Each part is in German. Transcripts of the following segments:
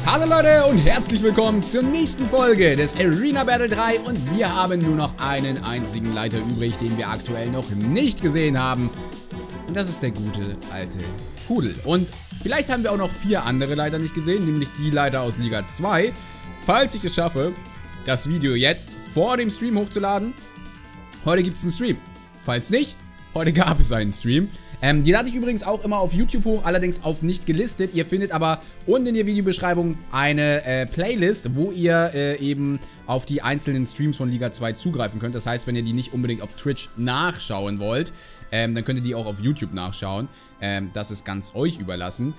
Hallo Leute und herzlich willkommen zur nächsten Folge des Arena Battle 3 und wir haben nur noch einen einzigen Leiter übrig, den wir aktuell noch nicht gesehen haben. Und das ist der gute alte Pudel. Und vielleicht haben wir auch noch 4 andere Leiter nicht gesehen, nämlich die Leiter aus Liga 2. Falls ich es schaffe, das Video jetzt vor dem Stream hochzuladen, heute gibt es einen Stream. Falls nicht, heute gab es einen Stream. Die lade ich übrigens auch immer auf YouTube hoch, allerdings auf nicht gelistet. Ihr findet aber unten in der Videobeschreibung eine Playlist, wo ihr eben auf die einzelnen Streams von Liga 2 zugreifen könnt. Das heißt, wenn ihr die nicht unbedingt auf Twitch nachschauen wollt, dann könnt ihr die auch auf YouTube nachschauen. Das ist ganz euch überlassen.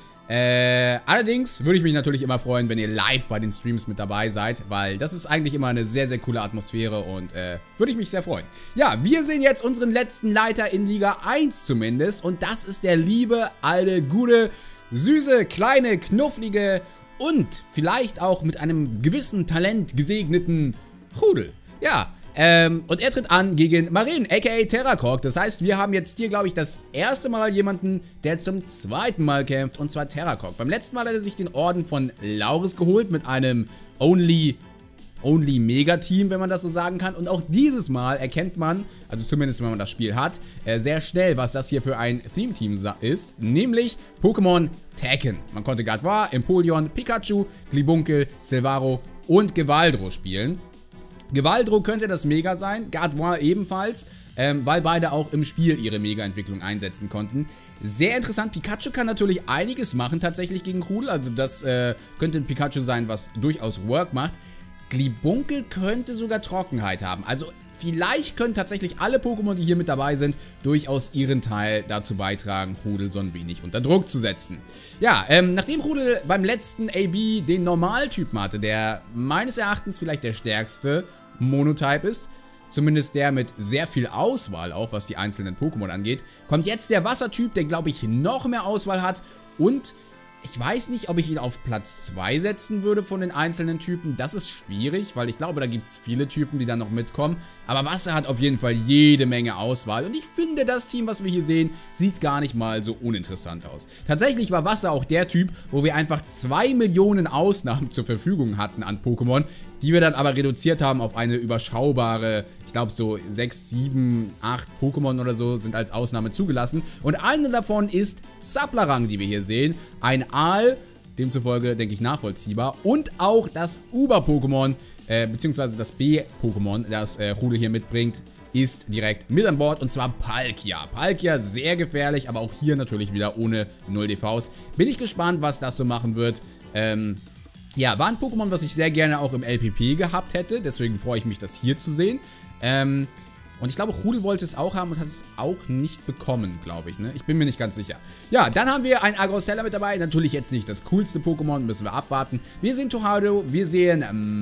Allerdings würde ich mich natürlich immer freuen, wenn ihr live bei den Streams mit dabei seid, weil das ist eigentlich immer eine sehr, sehr coole Atmosphäre und würde ich mich sehr freuen. Ja, wir sehen jetzt unseren letzten Leiter in Liga 1 zumindest und das ist der liebe, alte, gute, süße, kleine, knufflige und vielleicht auch mit einem gewissen Talent gesegneten Rudel. Ja, und er tritt an gegen Marin, aka Terrakork. Das heißt, wir haben jetzt hier, glaube ich, das erste Mal jemanden, der zum zweiten Mal kämpft, und zwar Terrakork. Beim letzten Mal hat er sich den Orden von Lauris geholt mit einem Only Mega-Team, wenn man das so sagen kann. Und auch dieses Mal erkennt man, also zumindest wenn man das Spiel hat, sehr schnell, was das hier für ein Theme-Team ist, nämlich Pokémon Tekken. Man konnte Gardevoir, Empoleon, Pikachu, Glibunkel, Silvaro und Gevaldro spielen. Gevaldro könnte das Mega sein, Gardevoir ebenfalls, weil beide auch im Spiel ihre Mega-Entwicklung einsetzen konnten. Sehr interessant, Pikachu kann natürlich einiges machen tatsächlich gegen Rudel, also das könnte ein Pikachu sein, was durchaus Work macht. Glibunkel könnte sogar Trockenheit haben, also vielleicht können tatsächlich alle Pokémon, die hier mit dabei sind, durchaus ihren Teil dazu beitragen, Rudel so ein wenig unter Druck zu setzen. Ja, nachdem Rudel beim letzten AB den Normaltypen hatte, der meines Erachtens vielleicht der stärkste Monotype ist, zumindest der mit sehr viel Auswahl auch, was die einzelnen Pokémon angeht, kommt jetzt der Wassertyp, der glaube ich noch mehr Auswahl hat und ich weiß nicht, ob ich ihn auf Platz 2 setzen würde von den einzelnen Typen. Das ist schwierig, weil ich glaube, da gibt es viele Typen, die dann noch mitkommen. Aber Wasser hat auf jeden Fall jede Menge Auswahl. Und ich finde, das Team, was wir hier sehen, sieht gar nicht mal so uninteressant aus. Tatsächlich war Wasser auch der Typ, wo wir einfach 2 Millionen Ausnahmen zur Verfügung hatten an Pokémon, die wir dann aber reduziert haben auf eine überschaubare, ich glaube so 6, 7, 8 Pokémon oder so sind als Ausnahme zugelassen. Und eine davon ist Zaplarang, die wir hier sehen. Ein Aal, demzufolge denke ich nachvollziehbar. Und auch das Uber-Pokémon, beziehungsweise das B-Pokémon, das Rudel hier mitbringt, ist direkt mit an Bord und zwar Palkia. Palkia sehr gefährlich, aber auch hier natürlich wieder ohne 0 DVs. Bin ich gespannt, was das so machen wird. Ja, war ein Pokémon, was ich sehr gerne auch im LPP gehabt hätte. Deswegen freue ich mich, das hier zu sehen. Und ich glaube, Rudel wollte es auch haben und hat es auch nicht bekommen, glaube ich, ne? Ich bin mir nicht ganz sicher. Ja, dann haben wir ein Agrostella mit dabei. Natürlich jetzt nicht das coolste Pokémon, müssen wir abwarten. Wir sehen Tornado, wir sehen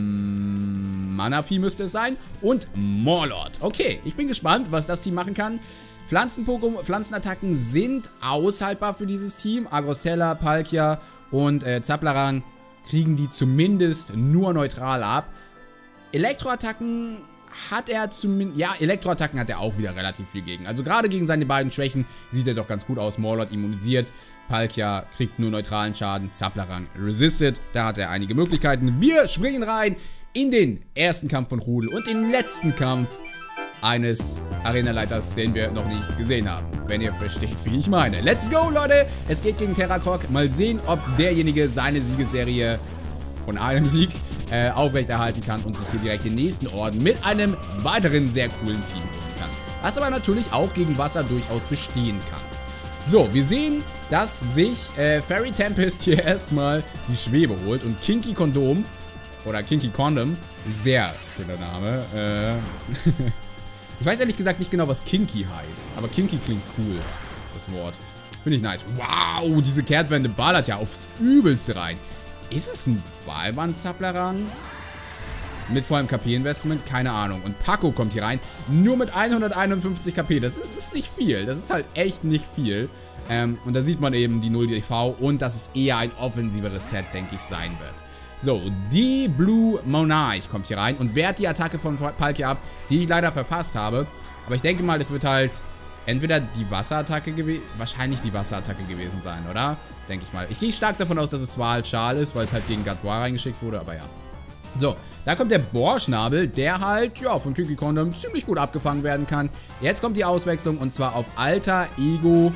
Manaphy müsste es sein und Morlord. Okay, ich bin gespannt, was das Team machen kann. Pflanzenattacken sind aushaltbar für dieses Team. Agrostella, Palkia und Zaplarang kriegen die zumindest nur neutral ab. Elektroattacken hat er zumindest... Ja, Elektroattacken hat er auch wieder relativ viel gegen. Also gerade gegen seine beiden Schwächen sieht er doch ganz gut aus. Morlord immunisiert, Palkia kriegt nur neutralen Schaden, Zaplarang resistet. Da hat er einige Möglichkeiten. Wir springen rein in den ersten Kampf von Rudel und den letzten Kampf eines Arenaleiters, den wir noch nicht gesehen haben. Wenn ihr versteht, wie ich meine. Let's go, Leute! Es geht gegen Terrakork. Mal sehen, ob derjenige seine Siegesserie von einem Sieg aufrechterhalten kann und sich hier direkt den nächsten Orden mit einem weiteren sehr coolen Team holen kann. Was aber natürlich auch gegen Wasser durchaus bestehen kann. So, wir sehen, dass sich Fairy Tempest hier erstmal die Schwebe holt und Kinky Kondom oder Kinky Condom, sehr schöner Name, ich weiß ehrlich gesagt nicht genau, was Kinky heißt, aber Kinky klingt cool, das Wort. Finde ich nice. Wow, diese Kehrtwende ballert ja aufs Übelste rein. Ist es ein Wahlband-Zaplarang? Mit vollem KP-Investment? Keine Ahnung. Und Paco kommt hier rein, nur mit 151 KP. Das ist nicht viel. Das ist halt echt nicht viel. Und da sieht man eben die 0 DV und dass es eher ein offensiveres Set, denke ich, sein wird. So, die Blue Monarch kommt hier rein und wehrt die Attacke von Palkia ab, die ich leider verpasst habe. Aber ich denke mal, es wird halt entweder die Wasserattacke gewesen, wahrscheinlich die Wasserattacke gewesen sein, oder? Denke ich mal. Ich gehe stark davon aus, dass es zwar halt Schal ist, weil es halt gegen Gardevoir reingeschickt wurde, aber ja. So, da kommt der Bohrschnabel, der halt, ja, von Kiki Condom ziemlich gut abgefangen werden kann. Jetzt kommt die Auswechslung und zwar auf Alter Ego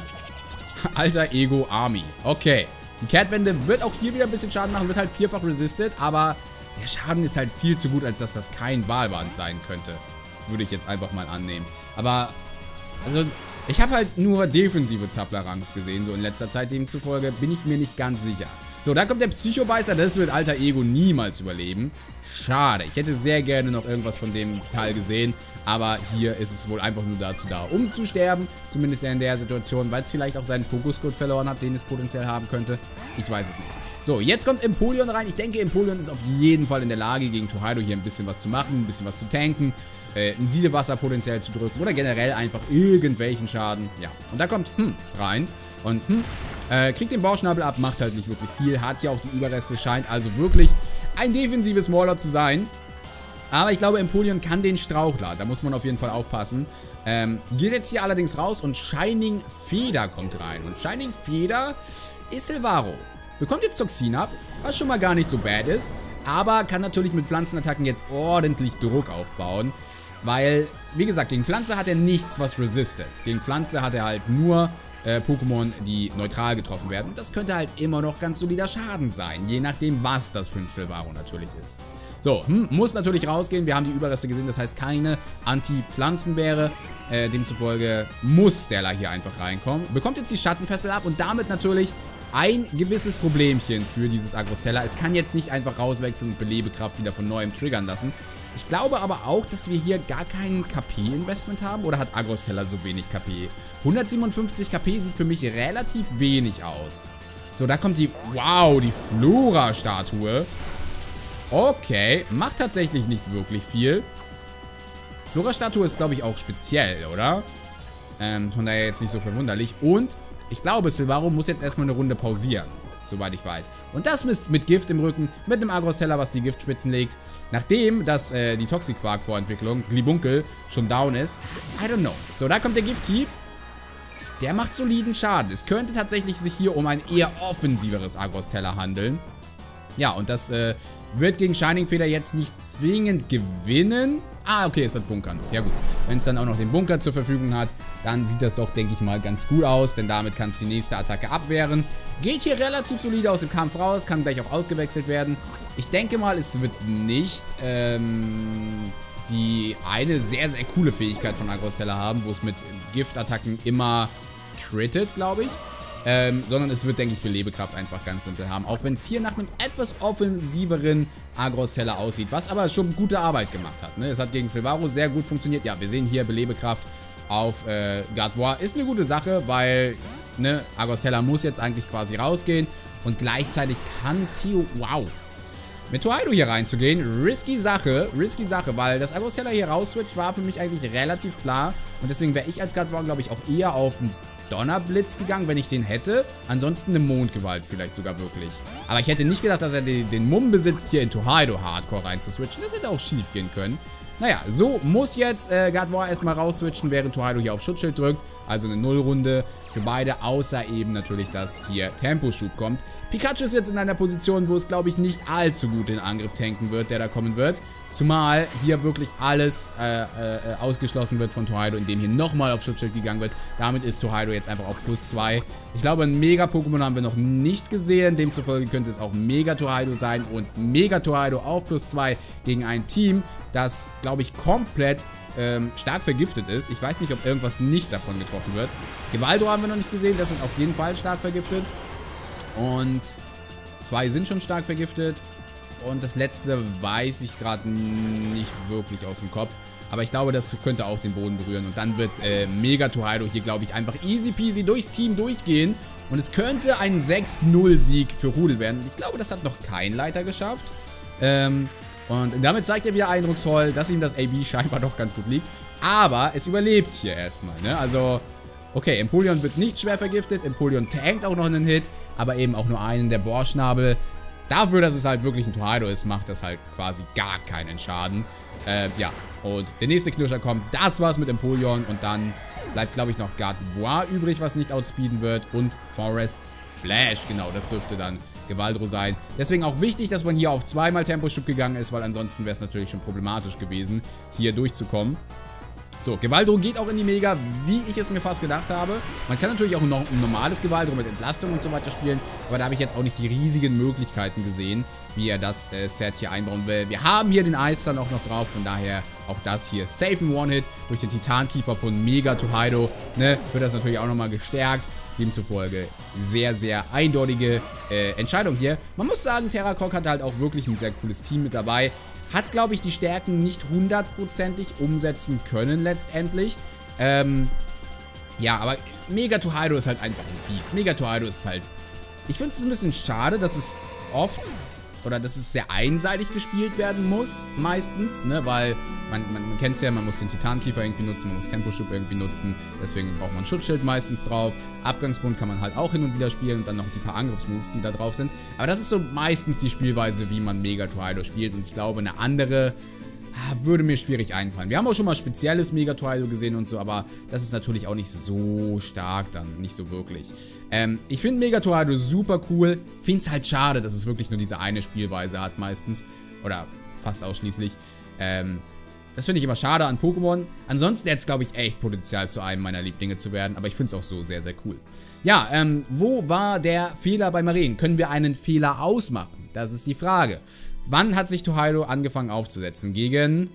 Army. Okay, die Kehrtwende wird auch hier wieder ein bisschen Schaden machen, wird halt vierfach resisted, aber der Schaden ist halt viel zu gut, als dass das kein Wahlwand sein könnte. Würde ich jetzt einfach mal annehmen. Aber, also, ich habe halt nur defensive Zappler-Rangs gesehen, so in letzter Zeit. Demzufolge bin ich mir nicht ganz sicher. So, da kommt der Psychobeißer. Das wird Alter Ego niemals überleben. Schade. Ich hätte sehr gerne noch irgendwas von dem Teil gesehen. Aber hier ist es wohl einfach nur dazu da, um zu sterben. Zumindest in der Situation, weil es vielleicht auch seinen Fokuscode verloren hat, den es potenziell haben könnte. Ich weiß es nicht. So, jetzt kommt Empoleon rein. Ich denke, Empoleon ist auf jeden Fall in der Lage, gegen Totodile hier ein bisschen was zu machen, ein bisschen was zu tanken. Ein Siedewasser potenziell zu drücken oder generell einfach irgendwelchen Schaden. Ja, und da kommt rein und kriegt den Bauschnabel ab, macht halt nicht wirklich viel, hat ja auch die Überreste, scheint also wirklich ein defensives Mauler zu sein. Aber ich glaube, Empoleon kann den Strauchler, da muss man auf jeden Fall aufpassen. Geht jetzt hier allerdings raus und Shining Feder kommt rein. Und Shining Feder ist Silvaro. Bekommt jetzt Toxin ab, was schon mal gar nicht so bad ist. Aber kann natürlich mit Pflanzenattacken jetzt ordentlich Druck aufbauen. Weil, wie gesagt, gegen Pflanze hat er nichts, was resistet. Gegen Pflanze hat er halt nur Pokémon, die neutral getroffen werden. Und das könnte halt immer noch ganz solider Schaden sein. Je nachdem, was das für ein Silvaro natürlich ist. So, muss natürlich rausgehen. Wir haben die Überreste gesehen. Das heißt, keine Anti-Pflanzenbeere. Demzufolge muss Stella hier einfach reinkommen. Bekommt jetzt die Schattenfessel ab und damit natürlich ein gewisses Problemchen für dieses Agrostella. Es kann jetzt nicht einfach rauswechseln und Belebekraft wieder von neuem triggern lassen. Ich glaube aber auch, dass wir hier gar kein KP-Investment haben. Oder hat Agrostella so wenig KP? 157 KP sieht für mich relativ wenig aus. So, da kommt die... Wow, die Flora-Statue. Okay, macht tatsächlich nicht wirklich viel. Flora-Statue ist, glaube ich, auch speziell, oder? Von daher jetzt nicht so verwunderlich. Und ich glaube, Silvaro muss jetzt erstmal eine Runde pausieren. Soweit ich weiß. Und das mit Gift im Rücken, mit einem Agrostella, was die Giftspitzen legt. Nachdem, dass die Toxic-Quark-Vorentwicklung, Glibunkel, schon down ist. I don't know. So, da kommt der Gift-Hieb. Der macht soliden Schaden. Es könnte tatsächlich sich hier um ein eher offensiveres Agrostella handeln. Ja, und das wird gegen Shining Feder jetzt nicht zwingend gewinnen. Ah, okay, es hat Bunker noch. Ja gut, wenn es dann auch noch den Bunker zur Verfügung hat, dann sieht das doch, denke ich mal, ganz gut aus. Denn damit kann es die nächste Attacke abwehren. Geht hier relativ solide aus dem Kampf raus, kann gleich auch ausgewechselt werden. Ich denke mal, es wird nicht die eine sehr, sehr coole Fähigkeit von Agrostella haben, wo es mit Giftattacken immer crittet, glaube ich. Sondern es wird, denke ich, Belebekraft einfach ganz simpel haben. Auch wenn es hier nach einem etwas offensiveren Agrostella aussieht, was aber schon gute Arbeit gemacht hat. Ne? Es hat gegen Silvaro sehr gut funktioniert. Ja, wir sehen hier Belebekraft auf Gardevoir. Ist eine gute Sache, weil ne, Agrostella muss jetzt eigentlich quasi rausgehen. Und gleichzeitig kann Theo... Wow! Mit Totodile hier reinzugehen, risky Sache, weil das Agrostella hier rausswitcht, war für mich eigentlich relativ klar. Und deswegen wäre ich als Gardevoir, glaube ich, auch eher auf einen Donnerblitz gegangen, wenn ich den hätte. Ansonsten eine Mondgewalt vielleicht sogar wirklich. Aber ich hätte nicht gedacht, dass er den Mumm besitzt, hier in Totodile Hardcore reinzuswitchen. Das hätte auch schief gehen können. Naja, so muss jetzt Gardevoir erstmal rausswitchen, während Totodile hier auf Schutzschild drückt. Also eine Nullrunde für beide, außer eben natürlich, dass hier Temposchub kommt. Pikachu ist jetzt in einer Position, wo es, glaube ich, nicht allzu gut den Angriff tanken wird, der da kommen wird. Zumal hier wirklich alles ausgeschlossen wird von Totodile, indem hier nochmal auf Schutzschild gegangen wird. Damit ist Totodile jetzt einfach auf +2. Ich glaube, ein Mega-Pokémon haben wir noch nicht gesehen. Demzufolge könnte es auch Mega-Totodile sein und Mega-Totodile auf +2 gegen ein Team, das, glaube ich, komplett stark vergiftet ist. Ich weiß nicht, ob irgendwas nicht davon getroffen wird. Givaldo haben wir noch nicht gesehen. Das wird auf jeden Fall stark vergiftet. Und 2 sind schon stark vergiftet. Und das letzte weiß ich gerade nicht wirklich aus dem Kopf. Aber ich glaube, das könnte auch den Boden berühren. Und dann wird Mega Totodile hier, glaube ich, einfach easy peasy durchs Team durchgehen. Und es könnte ein 6-0-Sieg für Rudel werden. Ich glaube, das hat noch kein Leiter geschafft. Und damit zeigt er wieder eindrucksvoll, dass ihm das AB scheinbar doch ganz gut liegt. Aber es überlebt hier erstmal, ne? Also, okay, Empoleon wird nicht schwer vergiftet. Empoleon tankt auch noch einen Hit, aber eben auch nur einen, der Bohrschnabel. Dafür, dass es halt wirklich ein Totodile ist, macht das halt quasi gar keinen Schaden. Ja, und der nächste Knirscher kommt. Das war's mit Empoleon und dann Bleibt, glaube ich, noch Gardevoir übrig, was nicht outspeeden wird. Und Forests Flash, genau, das dürfte dann Givaldro sein. Deswegen auch wichtig, dass man hier auf zweimal Temposchub gegangen ist, weil ansonsten wäre es natürlich schon problematisch gewesen, hier durchzukommen. So, Givaldro geht auch in die Mega, wie ich es mir fast gedacht habe. Man kann natürlich auch noch ein normales Givaldro mit Entlastung und so weiter spielen, aber da habe ich jetzt auch nicht die riesigen Möglichkeiten gesehen, wie er das Set hier einbauen will. Wir haben hier den Eis dann auch noch drauf, von daher auch das hier safe in One-Hit durch den Titankiefer von Mega Togedro, ne, wird das natürlich auch nochmal gestärkt. Demzufolge sehr, sehr eindeutige Entscheidung hier. Man muss sagen, Terracroc hatte halt auch wirklich ein sehr cooles Team mit dabei. Hat, glaube ich, die Stärken nicht hundertprozentig umsetzen können letztendlich. Ja, aber Mega Togedro ist halt einfach ein Biest. Mega Togedro ist halt... Ich finde es ein bisschen schade, dass es oft... Oder dass es sehr einseitig gespielt werden muss, meistens, ne, weil man kennt es ja, man muss den Titankiefer irgendwie nutzen, man muss Temposchub irgendwie nutzen, deswegen braucht man ein Schutzschild meistens drauf. Abgangsbund kann man halt auch hin und wieder spielen und dann noch die paar Angriffsmoves, die da drauf sind. Aber das ist so meistens die Spielweise, wie man Mega Togedro spielt und ich glaube, eine andere würde mir schwierig einfallen. Wir haben auch schon mal spezielles Mega Togedro gesehen und so, aber das ist natürlich auch nicht so stark dann, nicht so wirklich. Ich finde Mega Togedro super cool, finde es halt schade, dass es wirklich nur diese eine Spielweise hat meistens, oder fast ausschließlich. Das finde ich immer schade an Pokémon. Ansonsten hätte es, glaube ich, echt Potenzial zu einem meiner Lieblinge zu werden, aber ich finde es auch so sehr, sehr cool. Ja, wo war der Fehler bei Maren? Können wir einen Fehler ausmachen? Das ist die Frage. Wann hat sich Togedro angefangen aufzusetzen? Gegen...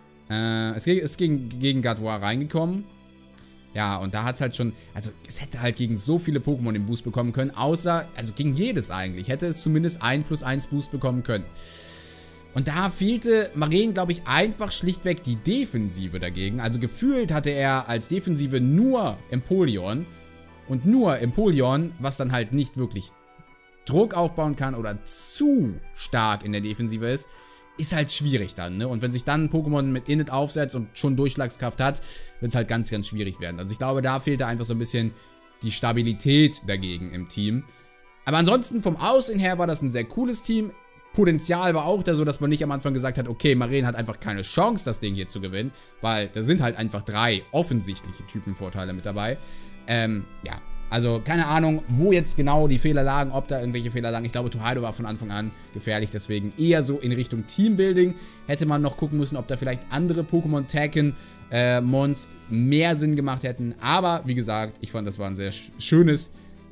es ist gegen Gardevoir reingekommen. Ja, und da hat es halt schon... Also, es hätte halt gegen so viele Pokémon den Boost bekommen können, außer... Also, gegen jedes eigentlich. Hätte es zumindest 1+1 Boost bekommen können. Und da fehlte Maren, glaube ich, einfach schlichtweg die Defensive dagegen. Also, gefühlt hatte er als Defensive nur Empoleon. Und nur Empoleon, was dann halt nicht wirklich Druck aufbauen kann oder zu stark in der Defensive ist halt schwierig dann, ne? Und wenn sich dann ein Pokémon mit Init aufsetzt und schon Durchschlagskraft hat, wird es halt ganz, ganz schwierig werden. Also ich glaube, da fehlte einfach so ein bisschen die Stabilität dagegen im Team. Aber ansonsten vom Aussehen her war das ein sehr cooles Team. Potenzial war auch da so, dass man nicht am Anfang gesagt hat, okay, Maren hat einfach keine Chance, das Ding hier zu gewinnen, weil da sind halt einfach 3 offensichtliche Typenvorteile mit dabei. Ja. Also, keine Ahnung, wo jetzt genau die Fehler lagen, ob da irgendwelche Fehler lagen. Ich glaube, Togedro war von Anfang an gefährlich, deswegen eher so in Richtung Teambuilding. Hätte man noch gucken müssen, ob da vielleicht andere Pokémon-Tacken-Mons mehr Sinn gemacht hätten. Aber, wie gesagt, ich fand, das war ein sehr schönes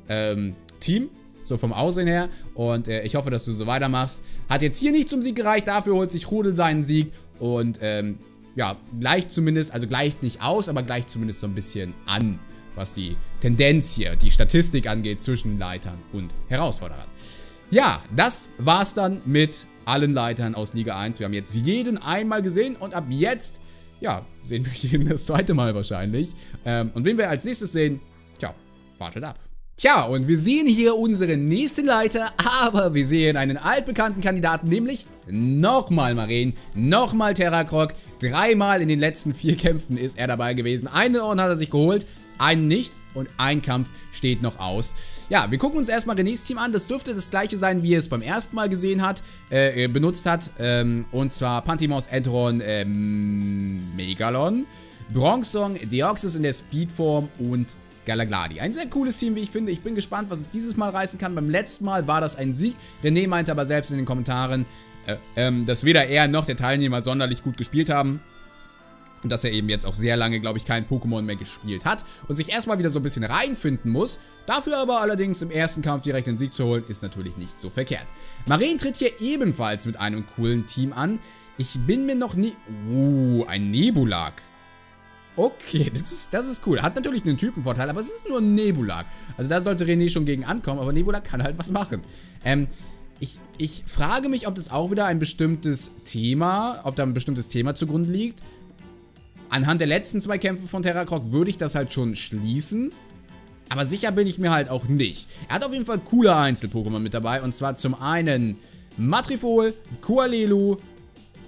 Team, so vom Aussehen her. Und ich hoffe, dass du so weitermachst. Hat jetzt hier nicht zum Sieg gereicht, dafür holt sich Rodel seinen Sieg. Und, ja, gleicht zumindest, also gleicht nicht aus, aber gleicht zumindest so ein bisschen an, was die Tendenz hier, die Statistik angeht zwischen Leitern und Herausforderern. Ja, das war's dann mit allen Leitern aus Liga 1. Wir haben jetzt jeden einmal gesehen und ab jetzt, ja, sehen wir jeden das zweite Mal wahrscheinlich. Und wen wir als nächstes sehen, tja, wartet ab. Tja, und wir sehen hier unseren nächsten Leiter, aber wir sehen einen altbekannten Kandidaten, nämlich nochmal Maren, nochmal Terracroc. 3-mal in den letzten 4 Kämpfen ist er dabei gewesen. Einen Orden hat er sich geholt, einen nicht und ein Kampf steht noch aus. Ja, wir gucken uns erstmal Renés Team an. Das dürfte das gleiche sein, wie er es beim ersten Mal gesehen hat, benutzt hat. Und zwar Pantimos, Entron, Megalon, Bronzong, Deoxys in der Speedform und Galagladi. Ein sehr cooles Team, wie ich finde. Ich bin gespannt, was es dieses Mal reißen kann. Beim letzten Mal war das ein Sieg. René meinte aber selbst in den Kommentaren, dass weder er noch der Teilnehmer sonderlich gut gespielt haben. Und dass er eben jetzt auch sehr lange, glaube ich, kein Pokémon mehr gespielt hat und sich erstmal wieder so ein bisschen reinfinden muss. Dafür aber allerdings im ersten Kampf direkt den Sieg zu holen, ist natürlich nicht so verkehrt. Maren tritt hier ebenfalls mit einem coolen Team an. Ich bin mir noch nie... ein Nebulak. Okay, das ist cool. Hat natürlich einen Typenvorteil, aber es ist nur ein Nebulak. Also da sollte René schon gegen ankommen, aber Nebulak kann halt was machen. Ich frage mich, ob das auch wieder ein bestimmtes Thema, ob da ein bestimmtes Thema zugrunde liegt. Anhand der letzten 2 Kämpfe von Terracroc würde ich das halt schon schließen. Aber sicher bin ich mir halt auch nicht. Er hat auf jeden Fall coole Einzel-Pokémon mit dabei. Und zwar zum einen Matrifol, Kualelu,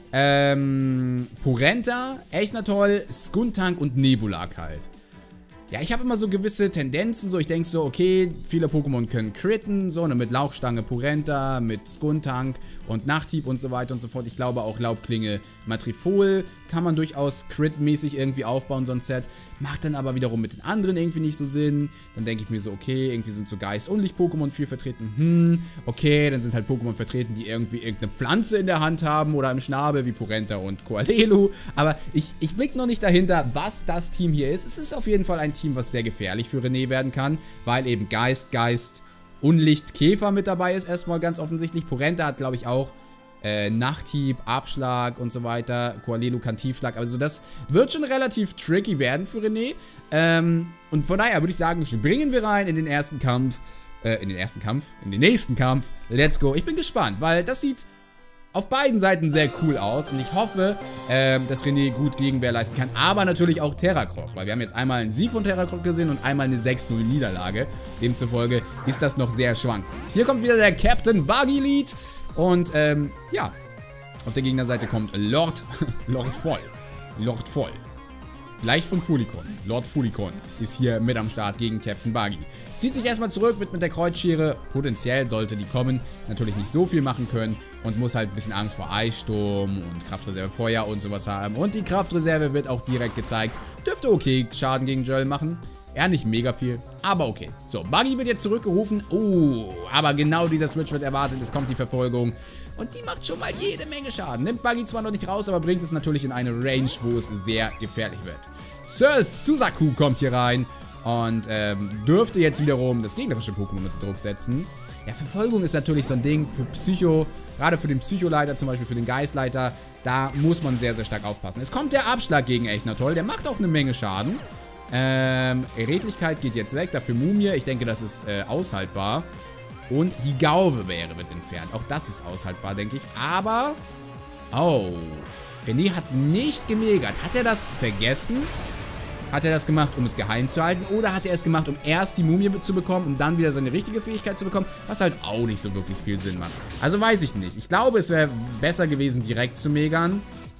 Porenta, Echnaton, Skuntank und Nebulak halt. Ja, ich habe immer so gewisse Tendenzen, so ich denke so, okay, viele Pokémon können critten, so, ne, mit Lauchstange Purenta, mit Skuntank und Nachthieb und so weiter und so fort. Ich glaube auch Laubklinge Matrifol kann man durchaus crit-mäßig irgendwie aufbauen, so ein Set. Macht dann aber wiederum mit den anderen irgendwie nicht so Sinn. Dann denke ich mir so, okay, irgendwie sind so Geist-Unlicht-Pokémon viel vertreten. Okay, dann sind halt Pokémon vertreten, die irgendwie irgendeine Pflanze in der Hand haben oder im Schnabel, wie Purenta und Coalelu. Aber ich blicke noch nicht dahinter, was das Team hier ist. Es ist auf jeden Fall ein Team, was sehr gefährlich für René werden kann, weil eben Geist, Unlicht, Käfer mit dabei ist, erstmal ganz offensichtlich. Purenta hat, glaube ich, auch Nachthieb, Abschlag und so weiter. Coalelu kann Tiefschlag. Also das wird schon relativ tricky werden für René. Und von daher würde ich sagen, springen wir rein in den ersten Kampf. In den nächsten Kampf. Let's go. Ich bin gespannt, weil das sieht auf beiden Seiten sehr cool aus. Und ich hoffe, dass René gut Gegenwehr leisten kann. Aber natürlich auch Terracroc, weil wir haben jetzt einmal einen Sieg von Terracroc gesehen und einmal eine 6-0 Niederlage. Demzufolge ist das noch sehr schwankend. Hier kommt wieder der Captain Buggy Lead. Und, ja, auf der Gegnerseite kommt Lord Voll. Vielleicht von Fulicon. Lord Fulicon ist hier mit am Start gegen Captain Buggy. Zieht sich erstmal zurück, wird mit der Kreuzschere, potenziell sollte die kommen, natürlich nicht so viel machen können und muss halt ein bisschen Angst vor Eissturm und Kraftreserve Feuer und sowas haben. Und die Kraftreserve wird auch direkt gezeigt. Dürfte okay Schaden gegen Joel machen. Ja, nicht mega viel, aber okay. So, Buggy wird jetzt zurückgerufen. Aber genau dieser Switch wird erwartet. Es kommt die Verfolgung. Und die macht schon mal jede Menge Schaden. Nimmt Buggy zwar noch nicht raus, aber bringt es natürlich in eine Range, wo es sehr gefährlich wird. Sir Suzaku kommt hier rein und dürfte jetzt wiederum das gegnerische Pokémon unter Druck setzen. Ja, Verfolgung ist natürlich so ein Ding für Psycho, gerade für den Psycholeiter, zum Beispiel für den Geistleiter. Da muss man sehr, sehr stark aufpassen. Es kommt der Abschlag gegen Echnaton. Der macht auch eine Menge Schaden. Redlichkeit geht jetzt weg, dafür Mumie. Ich denke, das ist aushaltbar. Und die Gauvebeere wird entfernt. Auch das ist aushaltbar, denke ich. Aber, oh, René hat nicht gemegert. Hat er das vergessen? Hat er das gemacht, um es geheim zu halten? Oder hat er es gemacht, um erst die Mumie zu bekommen, um dann wieder seine richtige Fähigkeit zu bekommen? Was halt auch nicht so wirklich viel Sinn macht. Also weiß ich nicht. Ich glaube, es wäre besser gewesen, direkt zu megern.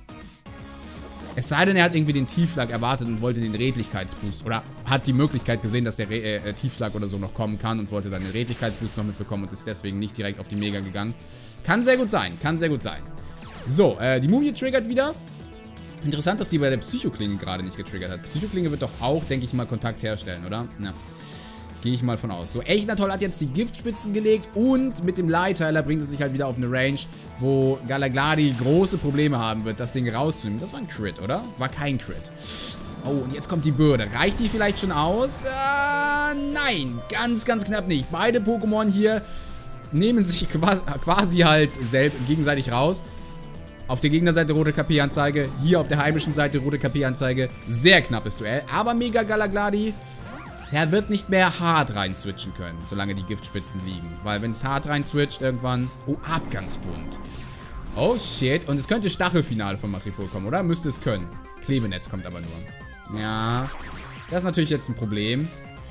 Es sei denn, er hat irgendwie den Tiefschlag erwartet und wollte den Redlichkeitsboost. Oder hat die Möglichkeit gesehen, dass der Tiefschlag oder so noch kommen kann und wollte dann den Redlichkeitsboost noch mitbekommen und ist deswegen nicht direkt auf die Mega gegangen. Kann sehr gut sein, kann sehr gut sein. So, die Mumie triggert wieder. Interessant, dass die bei der Psychoklinge gerade nicht getriggert hat. Psychoklinge wird doch auch, denke ich mal, Kontakt herstellen, oder? Ja. Gehe ich mal von aus. So, Echnaton hat jetzt die Giftspitzen gelegt und mit dem Leitteiler bringt es sich halt wieder auf eine Range, wo Galagladi große Probleme haben wird, das Ding rauszunehmen. Das war ein Crit, oder? War kein Crit. Oh, und jetzt kommt die Bürde. Reicht die vielleicht schon aus? Nein, ganz, ganz knapp nicht. Beide Pokémon hier nehmen sich quasi halt gegenseitig raus. Auf der Gegnerseite rote KP-Anzeige, hier auf der heimischen Seite rote KP-Anzeige. Sehr knappes Duell, aber Mega Galagladi, er wird nicht mehr hart rein switchen können, solange die Giftspitzen liegen. Weil wenn es hart rein switcht, irgendwann... Oh, Abgangsbund. Oh, shit. Und es könnte Stachelfinale von Matrifol kommen, oder? Müsste es können. Klebenetz kommt aber nur. Ja. Das ist natürlich jetzt ein Problem.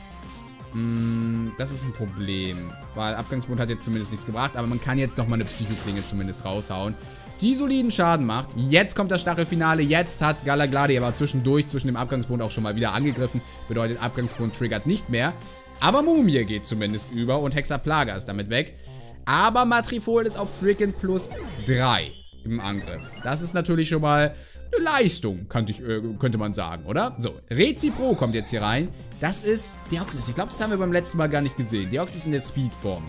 Das ist ein Problem. Weil Abgangsbund hat jetzt zumindest nichts gebracht. Aber man kann jetzt nochmal eine Psychoklinge zumindest raushauen, die soliden Schaden macht. Jetzt kommt das Stachelfinale. Jetzt hat Galagladi aber zwischendurch, zwischen dem Abgangsbund auch schon mal wieder angegriffen. Bedeutet, Abgangsbund triggert nicht mehr. Aber Mumie geht zumindest über und Hexaplaga ist damit weg. Aber Matrifol ist auf freaking +3 im Angriff. Das ist natürlich schon mal eine Leistung, könnte man sagen, oder? So, Recipro kommt jetzt hier rein. Das ist Deoxys. Ich glaube, das haben wir beim letzten Mal gar nicht gesehen. Deoxys in der Speedform.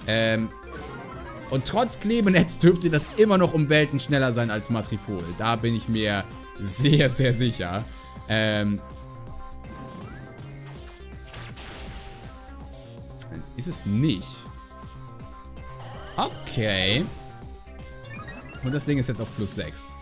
Und trotz Klebenetz dürfte das immer noch um Welten schneller sein als Matrifol. Da bin ich mir sehr, sehr sicher. Ist es nicht. Okay. Und das Ding ist jetzt auf +6.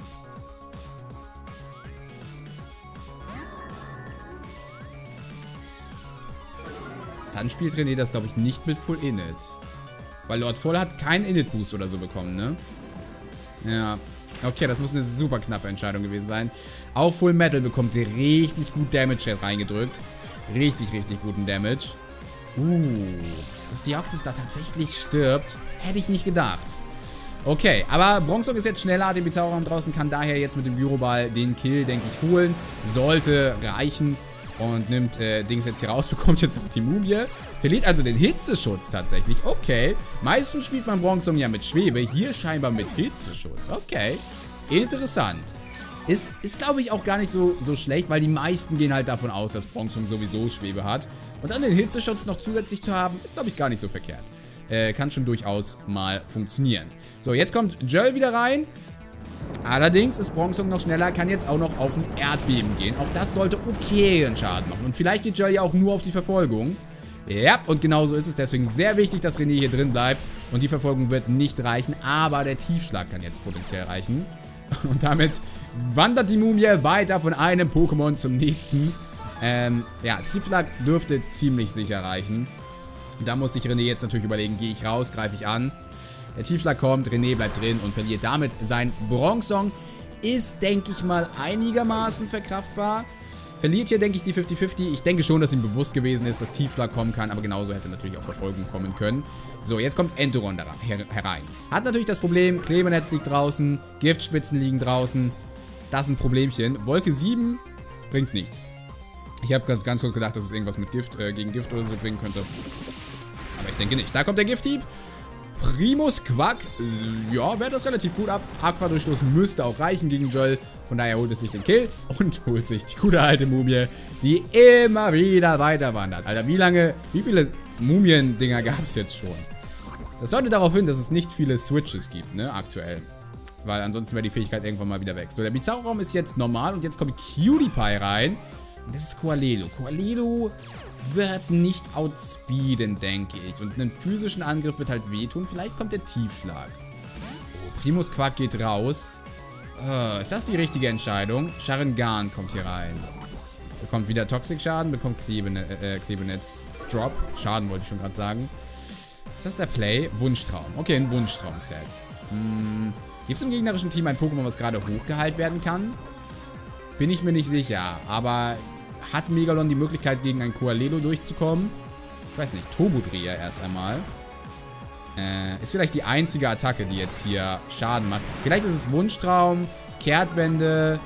Dann spielt René das, glaube ich, nicht mit Full Init. Weil Lord Voll hat keinen Init-Boost oder so bekommen, ne? Ja. Okay, das muss eine super knappe Entscheidung gewesen sein. Auch Full Metal bekommt richtig gut Damage reingedrückt. Richtig, richtig guten Damage. Dass Deoxys da tatsächlich stirbt, hätte ich nicht gedacht. Okay, aber Bronzong ist jetzt schneller, den Bizarro-Raum draußen, kann daher jetzt mit dem Gyroball den Kill, denke ich, holen. Sollte reichen. Und nimmt Dings jetzt hier raus, bekommt jetzt auch die Mumie. Verliert also den Hitzeschutz tatsächlich. Okay. Meistens spielt man Bronzong ja mit Schwebe. Hier scheinbar mit Hitzeschutz. Okay. Interessant. Ist glaube ich, auch gar nicht so schlecht, weil die meisten gehen halt davon aus, dass Bronzong sowieso Schwebe hat. Und dann den Hitzeschutz noch zusätzlich zu haben, ist, glaube ich, gar nicht so verkehrt. Kann schon durchaus mal funktionieren. So, jetzt kommt Joel wieder rein. Allerdings ist Bronzong noch schneller, kann jetzt auch noch auf ein Erdbeben gehen. Auch das sollte okayen Schaden machen. Und vielleicht geht Joel ja auch nur auf die Verfolgung. Ja, und genau so ist es. Deswegen sehr wichtig, dass René hier drin bleibt. Und die Verfolgung wird nicht reichen, aber der Tiefschlag kann jetzt potenziell reichen. Und damit wandert die Mumie weiter von einem Pokémon zum nächsten. Ja, Tiefschlag dürfte ziemlich sicher reichen. Da muss sich René jetzt natürlich überlegen, gehe ich raus, greife ich an. Der Tiefschlag kommt, René bleibt drin und verliert damit sein Bronzong. Ist, denke ich mal, einigermaßen verkraftbar. Verliert hier, denke ich, die 50-50. Ich denke schon, dass ihm bewusst gewesen ist, dass Tiefschlag kommen kann, aber genauso hätte natürlich auch Verfolgung kommen können. So, jetzt kommt Entoron herein. Hat natürlich das Problem, Klebernetz liegt draußen, Giftspitzen liegen draußen. Das ist ein Problemchen. Wolke 7 bringt nichts. Ich habe ganz kurz gedacht, dass es irgendwas mit Gift, gegen Gift oder so bringen könnte. Aber ich denke nicht. Da kommt der Gifthieb. Primus Quack, ja, wehrt das relativ gut ab. Aqua-Durchstoß müsste auch reichen gegen Joel. Von daher holt es sich den Kill und holt sich die gute alte Mumie, die immer wieder weiter wandert. Alter, wie viele Mumien-Dinger gab es jetzt schon? Das deutet darauf hin, dass es nicht viele Switches gibt, ne, aktuell. Weil ansonsten wäre die Fähigkeit irgendwann mal wieder weg. So, der Bizarro-Raum ist jetzt normal und jetzt kommt Cutie Pie rein. Und das ist Coalelo. Coalelo wird nicht outspeeden, denke ich. Und einen physischen Angriff wird halt wehtun. Vielleicht kommt der Tiefschlag. Oh, Primus Quack geht raus. Ist das die richtige Entscheidung? Sharingan kommt hier rein. Bekommt wieder Toxic-Schaden, bekommt Klebenetz-Drop. Schaden wollte ich schon gerade sagen. Ist das der Play? Wunschtraum. Okay, ein Wunschtraum-Set. Gibt es im gegnerischen Team ein Pokémon, was gerade hochgeheilt werden kann? Bin ich mir nicht sicher. Aber hat Megalon die Möglichkeit, gegen ein Coalelo durchzukommen? Ich weiß nicht. Turbodreher erst einmal. Ist vielleicht die einzige Attacke, die jetzt hier Schaden macht. Vielleicht ist es Wunschtraum, Kehrtwende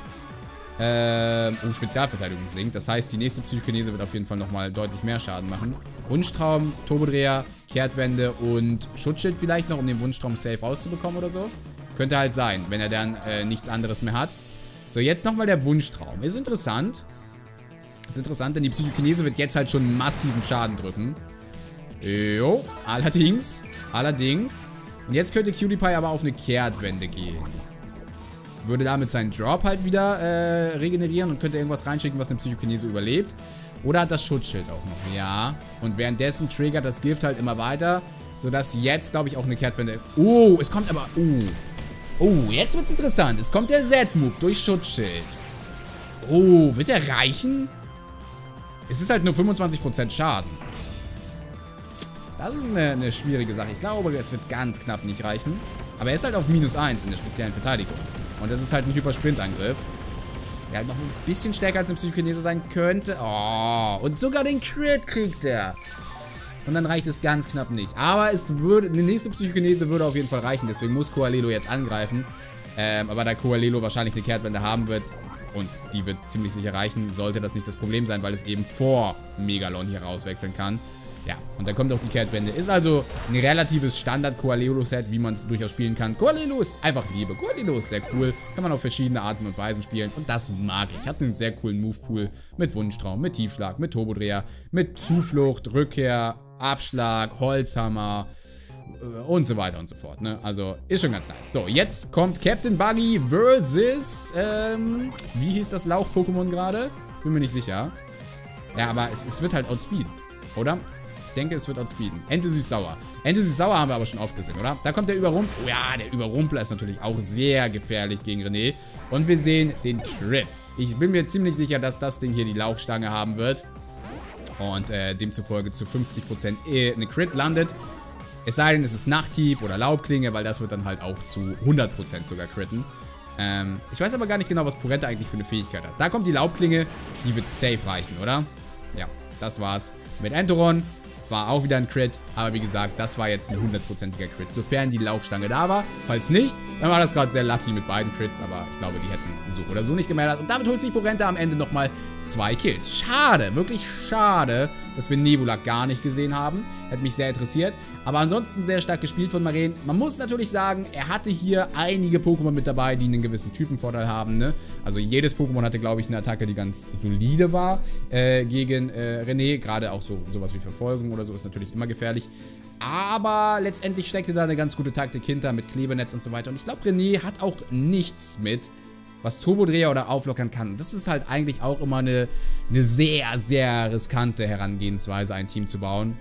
und Spezialverteidigung sinkt. Das heißt, die nächste Psychokinese wird auf jeden Fall nochmal deutlich mehr Schaden machen. Wunschtraum, Turbodreher, Kehrtwende und Schutzschild vielleicht noch, um den Wunschtraum safe rauszubekommen oder so. Könnte halt sein, wenn er dann nichts anderes mehr hat. So, jetzt nochmal der Wunschtraum. Ist interessant. Ist interessant, denn die Psychokinese wird jetzt halt schon massiven Schaden drücken. Jo, allerdings. Und jetzt könnte Cutie Pie aber auf eine Kehrtwende gehen. Würde damit seinen Drop halt wieder regenerieren und könnte irgendwas reinschicken, was eine Psychokinese überlebt. Oder hat das Schutzschild auch noch? Ja. Und währenddessen triggert das Gift halt immer weiter, sodass jetzt, glaube ich, auch eine Kehrtwende... Oh, es kommt aber... Oh, jetzt wird's interessant. Es kommt der Z-Move durch Schutzschild. Oh, wird der reichen? Es ist halt nur 25% Schaden. Das ist eine schwierige Sache. Ich glaube, es wird ganz knapp nicht reichen. Aber er ist halt auf -1 in der speziellen Verteidigung. Und das ist halt ein Hypersprint-Angriff. Der halt noch ein bisschen stärker als eine Psychokinese sein könnte. Oh, und sogar den Crit kriegt er. Und dann reicht es ganz knapp nicht. Aber es würde, die nächste Psychokinese würde auf jeden Fall reichen. Deswegen muss Coalelo jetzt angreifen. Aber da Coalelo wahrscheinlich eine Kehrtwende haben wird, und die wird ziemlich sicher reichen, sollte das nicht das Problem sein, weil es eben vor Megalon hier rauswechseln kann. Ja, und dann kommt auch die Kehrtwende. Ist also ein relatives Standard-Coalelo-Set, wie man es durchaus spielen kann. Coalelo ist einfach Liebe. Coalelo ist sehr cool. Kann man auf verschiedene Arten und Weisen spielen. Und das mag ich. Hat einen sehr coolen Move-Pool mit Wunschtraum, mit Tiefschlag, mit Turbodreher, mit Zuflucht, Rückkehr, Abschlag, Holzhammer und so weiter und so fort, ne? Also, ist schon ganz nice. So, jetzt kommt Captain Buggy versus, wie hieß das Lauch-Pokémon gerade? Bin mir nicht sicher. Ja, aber es wird halt outspeeden, oder? Ich denke, es wird outspeeden. Ente Süß-Sauer. Ente Süß-Sauer haben wir aber schon oft gesehen, oder? Da kommt der Überrumpler. Oh ja, der Überrumpler ist natürlich auch sehr gefährlich gegen René. Und wir sehen den Crit. Ich bin mir ziemlich sicher, dass das Ding hier die Lauchstange haben wird. Und demzufolge zu 50% eine Crit landet. Es sei denn, es ist Nachthieb oder Laubklinge, weil das wird dann halt auch zu 100% sogar critten. Ich weiß aber gar nicht genau, was Porente eigentlich für eine Fähigkeit hat. Da kommt die Laubklinge, die wird safe reichen, oder? Ja, das war's. Mit Entoron war auch wieder ein Crit, aber wie gesagt, das war jetzt ein 100%iger Crit, sofern die Lauchstange da war. Falls nicht, Dann war das gerade sehr lucky mit beiden Crits, aber ich glaube, die hätten so oder so nicht gemeldet. Und damit holt sich Porenta am Ende nochmal 2 Kills. Schade, wirklich schade, dass wir Nebula gar nicht gesehen haben. Hätte mich sehr interessiert. Aber ansonsten sehr stark gespielt von Maren. Man muss natürlich sagen, er hatte hier einige Pokémon mit dabei, die einen gewissen Typenvorteil haben, ne? Also jedes Pokémon hatte, glaube ich, eine Attacke, die ganz solide war gegen René. Gerade auch sowas wie Verfolgung oder so ist natürlich immer gefährlich. Aber letztendlich steckte da eine ganz gute Taktik hinter mit Klebenetz und so weiter. Und ich glaube, René hat auch nichts mit, was Turbodreher oder auflockern kann. Das ist halt eigentlich auch immer eine sehr, sehr riskante Herangehensweise, ein Team zu bauen.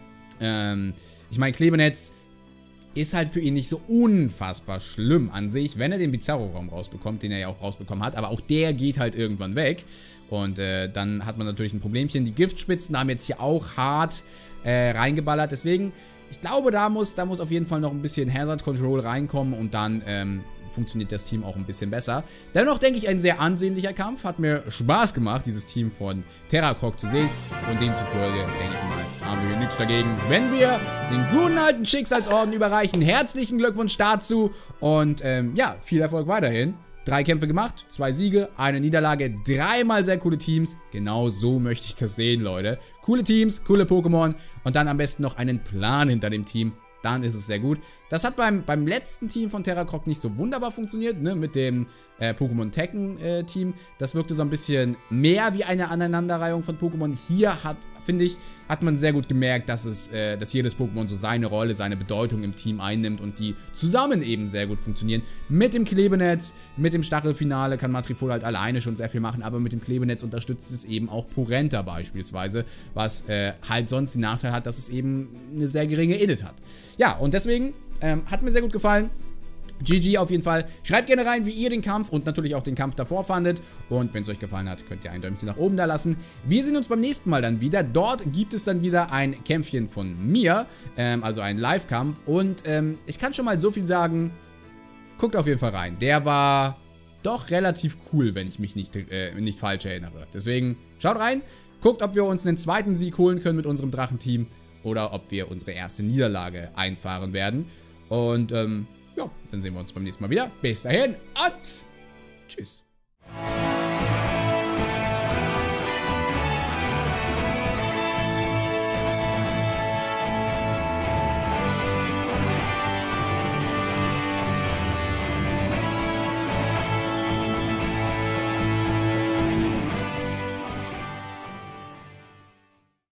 Ich meine, Klebenetz ist halt für ihn nicht so unfassbar schlimm an sich, wenn er den Bizarro-Raum rausbekommt, den er ja auch rausbekommen hat. Aber auch der geht halt irgendwann weg. Und dann hat man natürlich ein Problemchen. Die Giftspitzen haben jetzt hier auch hart reingeballert. Deswegen, ich glaube, da muss auf jeden Fall noch ein bisschen Hazard Control reinkommen. Und dann funktioniert das Team auch ein bisschen besser. Dennoch denke ich, ein sehr ansehnlicher Kampf. Hat mir Spaß gemacht, dieses Team von Terracroc zu sehen. Und demzufolge, denke ich mal, haben wir hier nichts dagegen, wenn wir den guten alten Schicksalsorden überreichen. Herzlichen Glückwunsch dazu. Und ja, viel Erfolg weiterhin. 3 Kämpfe gemacht, 2 Siege, 1 Niederlage, 3-mal sehr coole Teams. Genau so möchte ich das sehen, Leute. Coole Teams, coole Pokémon und dann am besten noch einen Plan hinter dem Team. Dann ist es sehr gut. Das hat beim letzten Team von Terracroc nicht so wunderbar funktioniert, ne, mit dem Pokémon Tekken Team. Das wirkte so ein bisschen mehr wie eine Aneinanderreihung von Pokémon. Hier finde ich, hat man sehr gut gemerkt, dass jedes Pokémon so seine Rolle, seine Bedeutung im Team einnimmt und die zusammen eben sehr gut funktionieren. Mit dem Klebenetz, mit dem Stachelfinale kann Matrifol halt alleine schon sehr viel machen, aber mit dem Klebenetz unterstützt es eben auch Porenta beispielsweise, was halt sonst den Nachteil hat, dass es eben eine sehr geringe Init hat. Ja, und deswegen hat mir sehr gut gefallen. GG auf jeden Fall. Schreibt gerne rein, wie ihr den Kampf und natürlich auch den Kampf davor fandet. Und wenn es euch gefallen hat, könnt ihr ein Däumchen nach oben da lassen. Wir sehen uns beim nächsten Mal dann wieder. Dort gibt es dann wieder ein Kämpfchen von mir. Also ein Live-Kampf. Und ich kann schon mal so viel sagen. Guckt auf jeden Fall rein. Der war doch relativ cool, wenn ich mich nicht falsch erinnere. Deswegen schaut rein. Guckt, ob wir uns einen zweiten Sieg holen können mit unserem Drachenteam. Oder ob wir unsere erste Niederlage einfahren werden. Und ja, dann sehen wir uns beim nächsten Mal wieder. Bis dahin und tschüss.